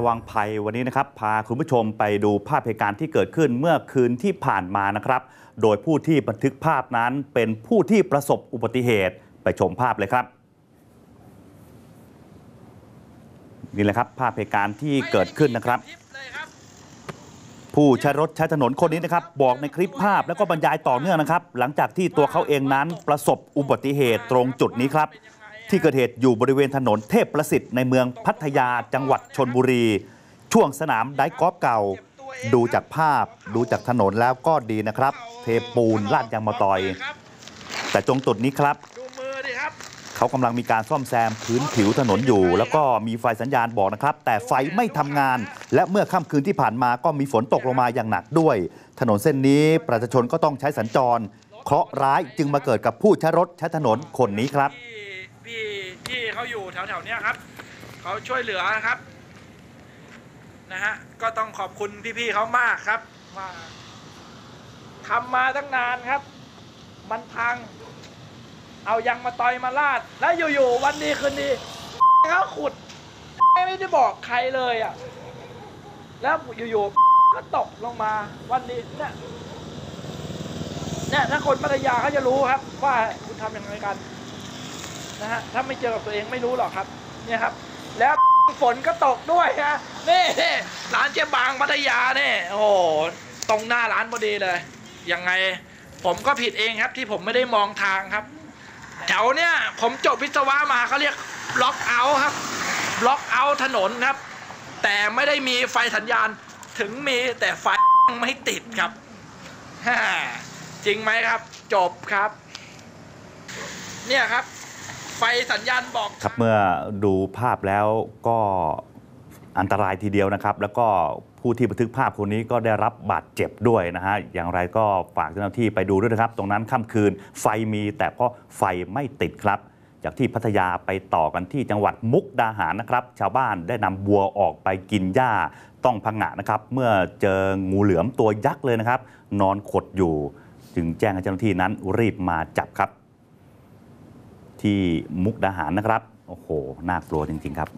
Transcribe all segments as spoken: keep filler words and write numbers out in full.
วังภัยวันนี้นะครับพาคุณผู้ชมไปดูภาพเหตุการณ์ที่เกิดขึ้นเมื่อคืนที่ผ่านมานะครับโดยผู้ที่บันทึกภาพนั้นเป็นผู้ที่ประสบอุบัติเหตุไปชมภาพเลยครับนี่แหละครับภาพเหตุการณ์ที่เกิดขึ้นนะครับผู้ใช้รถใช้ถนนคนนี้นะครับบอกในคลิปภาพแล้วก็บรรยายต่อเนื่องนะครับหลังจากที่ตัวเขาเองนั้นประสบอุบัติเหตุตรงจุดนี้ครับที่เกิดเหตุอยู่บริเวณถนนเทพประสิทธิ์ในเมืองพัทยาจังหวัดชลบุรีช่วงสนามไดกอล์ฟเก่าดูจากภาพดูจากถนนแล้วก็ดีนะครับเทปูนลาดยางมะตอยแต่ตรงจุดนี้ครับเขากำลังมีการซ่อมแซมพื้นผิวถนนอยู่แล้วก็มีไฟสัญญาณบอกนะครับแต่ไฟไม่ทำงานและเมื่อค่ำคืนที่ผ่านมาก็มีฝนตกลงมาอย่างหนักด้วยถนนเส้นนี้ประชาชนก็ต้องใช้สัญจรเคราะห์ร้ายจึงมาเกิดกับผู้ใช้รถใช้ถนนคนนี้ครับพี่ที่เขาอยู่แถวๆนี้ครับเขาช่วยเหลือครับนะฮะก็ต้องขอบคุณพี่ๆเขามากครับว่าทำมาตั้งนานครับมันพังเอายางมาตอยมาลาดแล้วอยู่ๆวันดีคืนดีเขาขุดไม่ได้บอกใครเลยอ่ะแล้วอยู่ๆก็ตกลงมาวันนี้เนี่ยเนี่ยถ้าคนพัทยาเขาจะรู้ครับว่าคุณทำยังไงกันนะฮะถ้าไม่เจอกับตัวเองไม่รู้หรอกครับเนี่ยครับแล้วฝนก็ตกด้วยฮะนี่ร้านเจ๊บางพัทยาเนี่ยโอ้โหตรงหน้าร้านพอดีเลยยังไงผมก็ผิดเองครับที่ผมไม่ได้มองทางครับแถวเนี้ยผมจบวิศวะมาเขาเรียกบล็อกเอาท์ครับบล็อกเอาท์ถนนครับแต่ไม่ได้มีไฟสัญญาณถึงมีแต่ไฟไม่ติดครับจริงไหมครับจบครับเนี่ยครับไฟสัญญาณบอกครับเมื่อดูภาพแล้วก็อันตรายทีเดียวนะครับแล้วก็ผู้ที่บันทึกภาพคนนี้ก็ได้รับบาดเจ็บด้วยนะฮะอย่างไรก็ฝากเจ้าหน้าที่ไปดูด้วยนะครับตรงนั้นค่ำคืนไฟมีแต่ก็ไฟไม่ติดครับจากที่พัทยาไปต่อกันที่จังหวัดมุกดาหารนะครับชาวบ้านได้นำวัวออกไปกินหญ้าต้องพังงะนะครับเมื่อเจองูเหลือมตัวยักษ์เลยนะครับนอนขดอยู่จึงแจ้งให้เจ้าหน้าที่นั้นรีบมาจับครับที่มุกดาหารนะครับโอ้โหน่ากลัวจริงๆครับ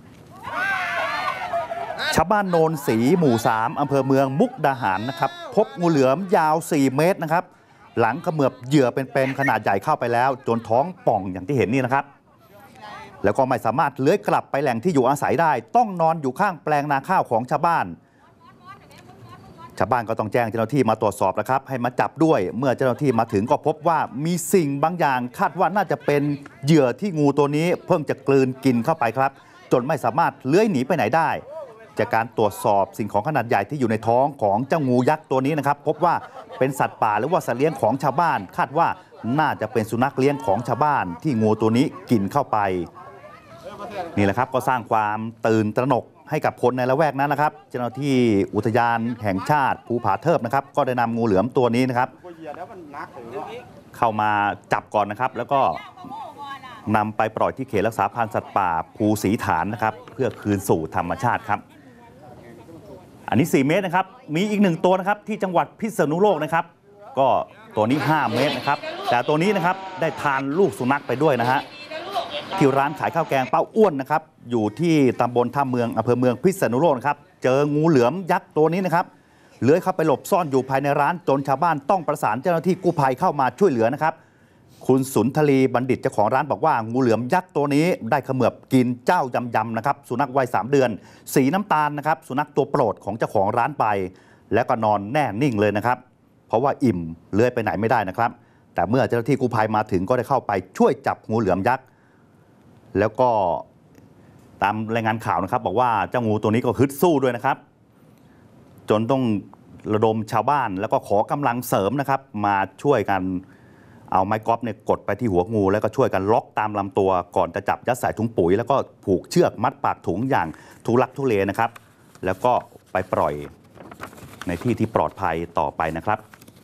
ชาวบ้านโนนศรีหมู่สามอำเภอเมืองมุกดาหารนะครับพบงูเหลือมยาวสี่เมตรนะครับหลังเขมือบเหยื่อเป็นๆขนาดใหญ่เข้าไปแล้วจนท้องป่องอย่างที่เห็นนี่นะครับแล้วก็ไม่สามารถเลื้อยกลับไปแหล่งที่อยู่อาศัยได้ต้องนอนอยู่ข้างแปลงนาข้าวของชาวบ้านชาวบ้านก็ต้องแจ้งเจ้าหน้าที่มาตรวจสอบนะครับให้มาจับด้วยเมื่อเจ้าหน้าที่มาถึงก็พบว่ามีสิ่งบางอย่างคาดว่าน่าจะเป็นเหยื่อที่งูตัวนี้เพิ่งจะกลืนกินเข้าไปครับจนไม่สามารถเลื้อยหนีไปไหนได้จากการตรวจสอบสิ่งของขนาดใหญ่ที่อยู่ในท้องของเจ้างูยักษ์ตัวนี้นะครับพบว่าเป็นสัตว์ป่าหรือว่าสัตว์เลี้ยงของชาวบ้านคาดว่าน่าจะเป็นสุนัขเลี้ยงของชาวบ้านที่งูตัวนี้กินเข้าไปนี่แหละครับก็สร้างความตื่นตระหนกให้กับคนในละแวกนั้นนะครับเจ้าหน้าที่อุทยานแห่งชาติภูผาเทิบนะครับก็ได้นำงูเหลือมตัวนี้นะครับเข้ามาจับก่อนนะครับแล้วก็นำไปปล่อยที่เขตรักษาพันธุ์สัตว์ป่าภูศรีฐานนะครับเพื่อคืนสู่ธรรมชาติครับอันนี้สี่เมตรนะครับมีอีกหนึ่งตัวนะครับที่จังหวัดพิษณุโลกนะครับก็ตัวนี้ห้าเมตรนะครับแต่ตัวนี้นะครับได้ทานลูกสุนัขไปด้วยนะฮะที่ร้านขายข้าวแกงเป้าอ้วนนะครับอยู่ที่ตำบลท่าเมืองอำเภอเมืองพิษณุโลกนะครับเจองูเหลือมยักษ์ตัวนี้นะครับเลื้อยเข้าไปหลบซ่อนอยู่ภายในร้านจนชาวบ้านต้องประสานเจ้าหน้าที่กู้ภัยเข้ามาช่วยเหลือนะครับคุณสุนทรีบัณฑิตเจ้าของร้านบอกว่างูเหลือมยักษ์ตัวนี้ได้เขมือบกินเจ้ายำยำนะครับสุนัขวัยสามเดือนสีน้ำตาลนะครับสุนัขตัวโปรดของเจ้าของร้านไปแล้วก็นอนแน่นิ่งเลยนะครับเพราะว่าอิ่มเลื้อยไปไหนไม่ได้นะครับแต่เมื่อเจ้าหน้าที่กู้ภัยมาถึงก็ได้เข้าไปช่วยจับงูเหลือมยักษ์แล้วก็ตามรายงานข่าวนะครับบอกว่าเจ้างูตัวนี้ก็ฮึดสู้ด้วยนะครับจนต้องระดมชาวบ้านแล้วก็ขอกำลังเสริมนะครับมาช่วยกันเอาไม้กอล์ฟเนี่ยกดไปที่หัวงูแล้วก็ช่วยกันล็อกตามลำตัวก่อนจะจับยัดใส่ถุงปุ๋ยแล้วก็ผูกเชือกมัดปากถุงอย่างทุลักทุเลนะครับแล้วก็ไปปล่อยในที่ที่ปลอดภัยต่อไปนะครับ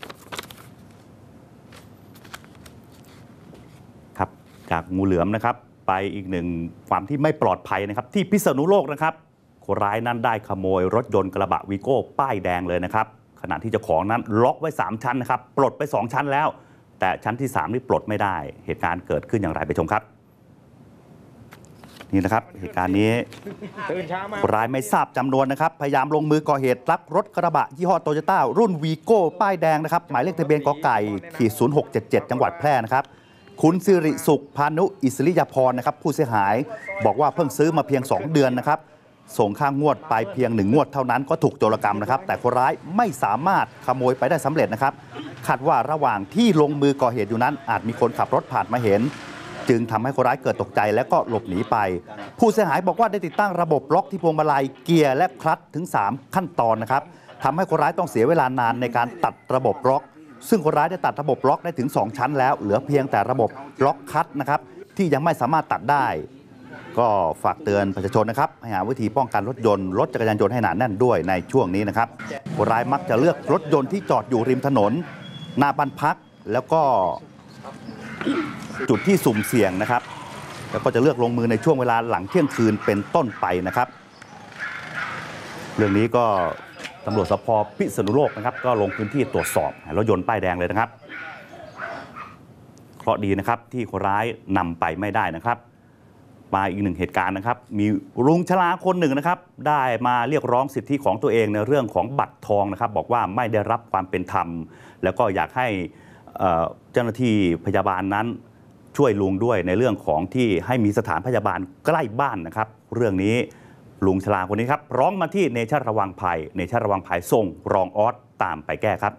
ครับจากงูเหลือมนะครับไปอีกหนึ่งความที่ไม่ปลอดภัยนะครับที่พิษณุโลกนะครับคนร้ายนั้นได้ขโมยรถยนต์กระบะวีโก้ป้ายแดงเลยนะครับขณะที่เจ้าของนั้นล็อกไว้สามชั้นนะครับปลดไปสองชั้นแล้วแต่ชั้นที่สามนี่ปลดไม่ได้เหตุการณ์เกิดขึ้นอย่างไรไปชมครับนี่นะครับเหตุการณ์นี้คนร้ายไม่ทราบจำนวนนะครับพยายามลงมือก่อเหตุลักรถกระบะยี่ห้อโตโยต้ารุ่นวีโก้ป้ายแดงนะครับหมายเลขทะเบียนกไก่ขีดศูนย์หกเจ็ดเจ็ดจังหวัดแพร่นะครับคุณสิริสุขพานุอิสริยพรนะครับผู้เสียหายบอกว่าเพิ่งซื้อมาเพียงสองเดือนนะครับส่งค่างวดไปเพียงหนึ่งงวดเท่านั้นก็ถูกโจรกรรมนะครับแต่คนร้ายไม่สามารถขโมยไปได้สำเร็จนะครับคาดว่าระหว่างที่ลงมือก่อเหตุอยู่นั้นอาจมีคนขับรถผ่านมาเห็นจึงทำให้คนร้ายเกิดตกใจและก็หลบหนีไปผู้เสียหายบอกว่าได้ติดตั้งระบบล็อกที่พวงมาลัยเกียร์และคลัตช์ถึงสามขั้นตอนนะครับทำให้คนร้ายต้องเสียเวลานานในการตัดระบบล็อกซึ่งคนร้ายได้ตัดระบบล็อกได้ถึงสองชั้นแล้วเหลือเพียงแต่ระบบล็อกคัตนะครับที่ยังไม่สามารถตัดได้ก็ฝากเตือนประชาชนนะครับให้หาวิธีป้องกันรถยนต์รถจักรยานยนต์ให้หนาแน่นด้วยในช่วงนี้นะครับคนร้ายมักจะเลือกรถยนต์ที่จอดอยู่ริมถนนหน้าบ้านพักแล้วก็จุดที่สุ่มเสี่ยงนะครับแล้วก็จะเลือกลงมือในช่วงเวลาหลังเที่ยงคืนเป็นต้นไปนะครับเรื่องนี้ก็ตำรวจสภ.พิษณุโลกนะครับก็ลงพื้นที่ตรวจสอบรถยนต์ป้ายแดงเลยนะครับเคราะห์ดีนะครับที่คนร้ายนำไปไม่ได้นะครับมาอีกหนึ่งเหตุการณ์นะครับมีลุงชราคนหนึ่งนะครับได้มาเรียกร้องสิทธิของตัวเองในเรื่องของบัตรทองนะครับบอกว่าไม่ได้รับความเป็นธรรมแล้วก็อยากให้เจ้าหน้าที่พยาบาลนั้นช่วยลุงด้วยในเรื่องของที่ให้มีสถานพยาบาลใกล้บ้านนะครับเรื่องนี้ลุงชราคนนี้ครับร้องมาที่เนชั่นระวังภัยเนชั่นระวังภัยส่งรองออสตามไปแก้ครับ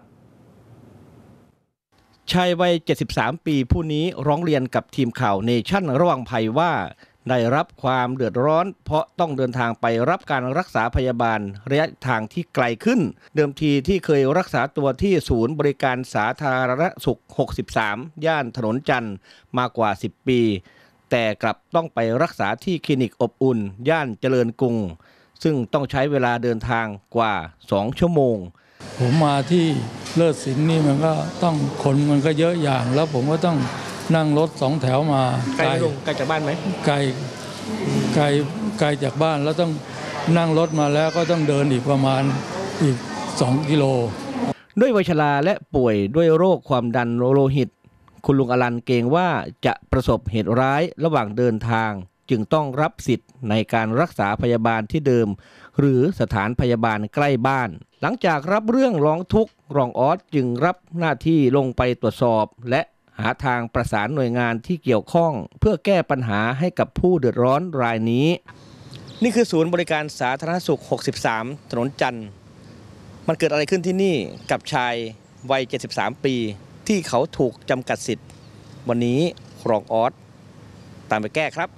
ชายวัยเจ็ดสิบสามปีผู้นี้ร้องเรียนกับทีมข่าวเนชั่นระวังภัยว่าได้รับความเดือดร้อนเพราะต้องเดินทางไปรับการรักษาพยาบาลระยะทางที่ไกลขึ้นเดิมทีที่เคยรักษาตัวที่ศูนย์บริการสาธารณสุขหกสิบสามย่านถนนจันทร์มากว่าสิบปีแต่กลับต้องไปรักษาที่คลินิกอบอุ่นย่านเจริญกรุงซึ่งต้องใช้เวลาเดินทางกว่าสองชั่วโมงผมมาที่เลิศศิลป์นี่มันก็ต้องคนมันก็เยอะอย่างแล้วผมก็ต้องนั่งรถสองแถวมาไกลไกลจากบ้านไหมไกลไกลไกลจากบ้านแล้วต้องนั่งรถมาแล้วก็ต้องเดินอีกประมาณอีกสองกิโลด้วยวัยชราและป่วยด้วยโรคความดันโลหิตคุณลุงอรันเกรงว่าจะประสบเหตุร้ายระหว่างเดินทางจึงต้องรับสิทธิ์ในการรักษาพยาบาลที่เดิมหรือสถานพยาบาลใกล้บ้านหลังจากรับเรื่องร้องทุกข์รองออสจึงรับหน้าที่ลงไปตรวจสอบและหาทางประสานหน่วยงานที่เกี่ยวข้องเพื่อแก้ปัญหาให้กับผู้เดือดร้อนรายนี้นี่คือศูนย์บริการสาธารณสุขหกสิบสามถนนจันทร์มันเกิดอะไรขึ้นที่นี่กับชายวัยเจ็ดสิบสามปีที่เขาถูกจำกัดสิทธิ์วันนี้รองออสตามไปแก้ครับ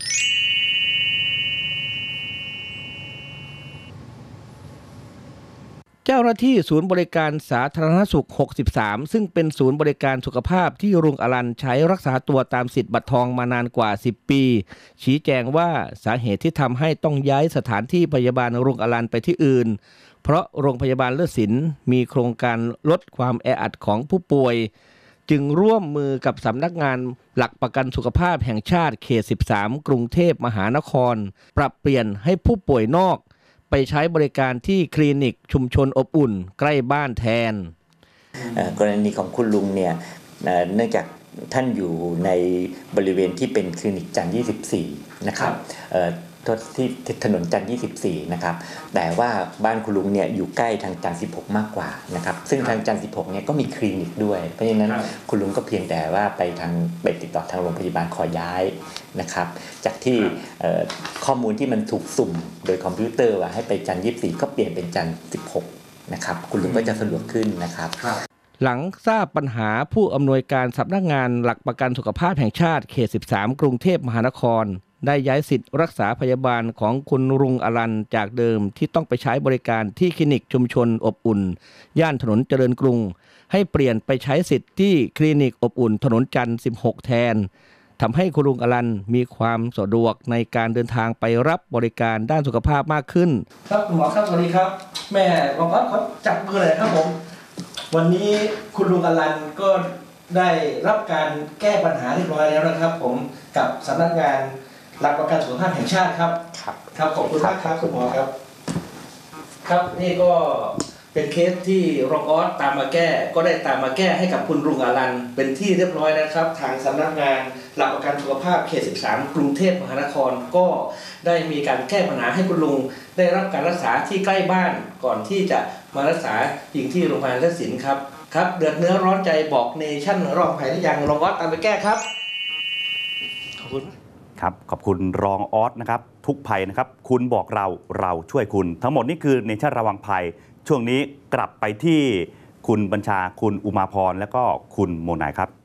เจ้าหน้าที่ศูนย์บริการสาธารณสุขหกสิบสามซึ่งเป็นศูนย์บริการสุขภาพที่ลุงอรันใช้รักษาตัวตามสิทธิ์บัตรทองมานานกว่าสิบปีชี้แจงว่าสาเหตุที่ทำให้ต้องย้ายสถานที่พยาบาลลุงอรันไปที่อื่นเพราะโรงพยาบาลเลิศศิลป์มีโครงการลดความแออัดของผู้ป่วยจึงร่วมมือกับสำนักงานหลักประกันสุขภาพแห่งชาติเขตสิบสามกรุงเทพมหานครปรับเปลี่ยนให้ผู้ป่วยนอกไปใช้บริการที่คลินิกชุมชนอบอุ่นใกล้บ้านแทนกรณีของคุณลุงเนี่ยเนื่องจากท่านอยู่ในบริเวณที่เป็นคลินิกจันทร์ยี่สิบสี่นะครับที่ถนนจันทร์ยี่สิบสี่นะครับแต่ว่าบ้านคุณลุงเนี่ยอยู่ใกล้ทางจันทร์สิบหกมากกว่านะครับซึ่งทางจันทร์สิบหกเนี่ยก็มีคลินิกด้วยเพราะฉะนั้นคุณลุงก็เพียงแต่ว่าไปทางไปติดต่อทางโรงพยาบาลขอย้ายนะครับจากที่ข้อมูลที่มันถูกสุ่มโดยคอมพิวเตอร์ว่าให้ไปจันทร์ยี่สิบสี่ก็เปลี่ยนเป็นจันทร์สิบหกนะครับคุณลุงก็จะสะดวกขึ้นนะครับหลังทราบปัญหาผู้อำนวยการสำนักงานหลักประกันสุขภาพแห่งชาติเขตสิบสามกรุงเทพมหานครได้ย้ายสิทธิ์รักษาพยาบาลของคุณลุงอรันจากเดิมที่ต้องไปใช้บริการที่คลินิกชุมชนอบอุ่นย่านถนนเจริญกรุงให้เปลี่ยนไปใช้สิทธิ์ที่คลินิกอบอุ่นถนนจันทร์สิบหกแทนทำให้คุณลุงอรันมีความสะดวกในการเดินทางไปรับบริการด้านสุขภาพมากขึ้นครับคุณหมอครับสวัสดีครับแม่รองออสขอจับมือเลยครับผมวันนี้คุณลุงอรันก็ได้รับการแก้ปัญหาเรียบร้อยแล้วนะครับผมกับสำนักงานหลักประกันสุขภาพแห่งชาติครับครับครับขอบคุณมากครับคุณหมอครับครับนี่ก็เป็นเคสที่รองออสตามมาแก้ก็ได้ตามมาแก้ให้กับคุณลุงอรันเป็นที่เรียบร้อยนะครับทางสำนักงานหลักประกันสุขภาพเขตสิบสามกรุงเทพมหานครก็ได้มีการแก้ปัญหาให้คุณลุงได้รับการรักษาที่ใกล้บ้านก่อนที่จะมารักษาอีกที่โรงพยาบาลและศิลป์ครับครับเดือดเนื้อร้อนใจบอกเนชั่นรองภัยได้ยังรองออสตามไปแก้ครับขอบคุณครับขอบคุณรองออสนะครับทุกภัยนะครับคุณบอกเราเราช่วยคุณทั้งหมดนี่คือเนชั่นระวังภัยช่วงนี้กลับไปที่คุณบัญชาคุณอุมาพรและก็คุณโมนายครับ